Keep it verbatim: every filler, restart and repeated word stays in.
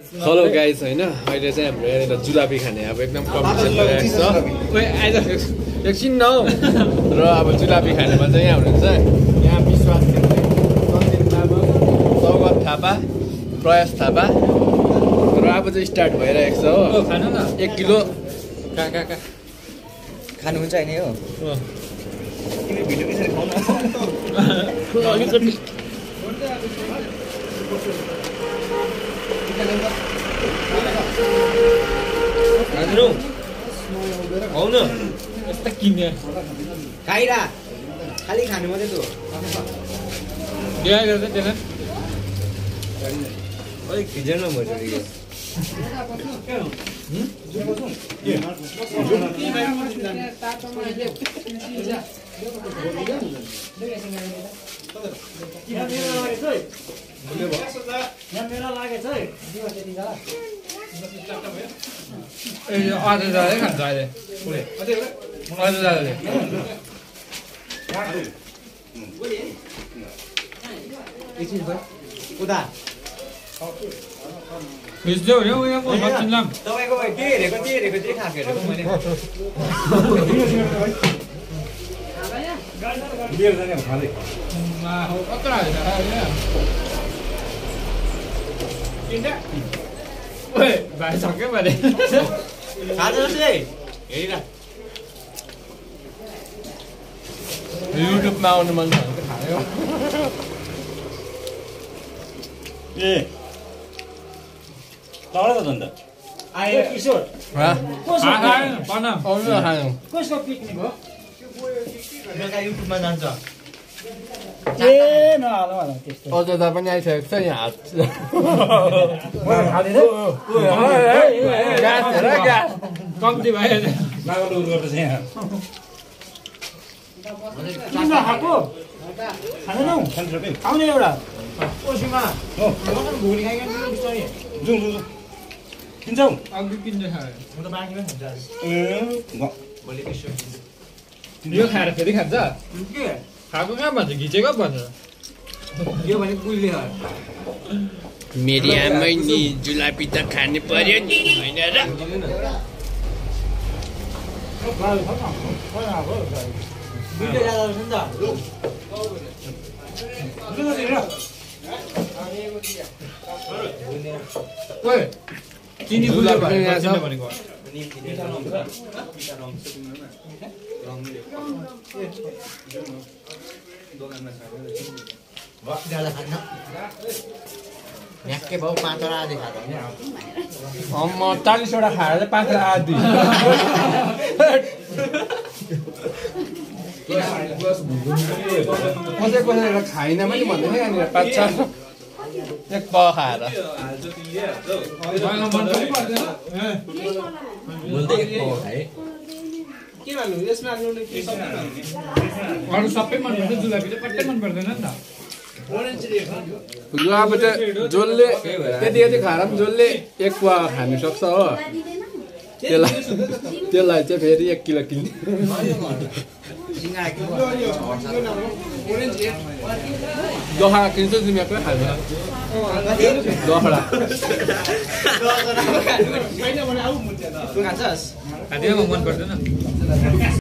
hello guys हैन अहिले चाहिँ हाम्रो यहाँनिर जुलापी खाने अब एकदम कम्पिटिसन भइरहेको छ ओइ आइज एकछिन न र अब जुलापी खानेमा चाहिँ यहाँ हुनुहुन्छ यहाँ विश्वास खेल्ने सन्दिप तामाङ सौगत थापा प्रयास थापा र अब चाहिँ स्टार्ट भइरहेको छ हो खानु न एक किलो का का का खानुहुन्छ हैन हो तिमी भिडियो कसरी खाउन अलिकति हजुर हौ न यस्तो किन्ने खाइरा खाली खानु मात्रै त हो बिहा गर्दा त्यसलाई अलिक खिचेन म चाहिँ आज जाँदै खान्छ अहिले आज जाँदै एकछिन भयो उता भिज्दै हो नि यहाँ म सचिनलाम तपाईँको के हेरेको के हेरेको चाहिँ खाएको हेरेको मैले कत्रो ओए भाइ सक्यो भने खाँदैछ है हेरिरा युट्युबमा आउनु मन छ भने खायो ए तगडा त अन्त आयो किशोर पना आउनु खानु कसको पिकनिक हो मेगा युट्युबमा जान्छ ए नहाल्नु होला त्यस्तो अजदा पनि आइसकेको छ यहाँ हात कम्ती भयो नागल उर गर्दैछ यहाँ खाएको खाँदैनौ आउने एउटा ओसीमा भुली खाइकन बिस्तारै जाउँ जाउँ किन्छौ अघि किन्दै खायो म त बाँकीमै खान्छ ए भोलि किशोर यो खाएर फेरि खान्छ के खाएको कहाँ भन्छ घिचेको भन्छ यो भने कुइले हो मेरी आमै नि जुलापी त खानु पर्यो नि होइन र दुईटा जाँदा रहेछ नि त ओए चिनी गुलियो भनेको म्याक्कै भाउ पाँचवटा आधी खाँदा म चालिसवटा खाएर चाहिँ पाँचवटा आधी कसै कसैले खाइन पनि भन्दैन यहाँनिर पाँच छ एक प खाएर अरू सबै मन पर्छ जुलापी चाहिँ पट्टै मन पर्दैन नि त लु अब चाहिँ जसले यति यति खाएर पनि जसले एक पुवा खानु सक्छ हो त्यसलाई त्यसलाई चाहिँ फेरि एक किलो किन्ने दखडा किन्छ तिमीहरूकै खान्छ दखडा खान्छस् खाँदिनँ म मन पर्दैन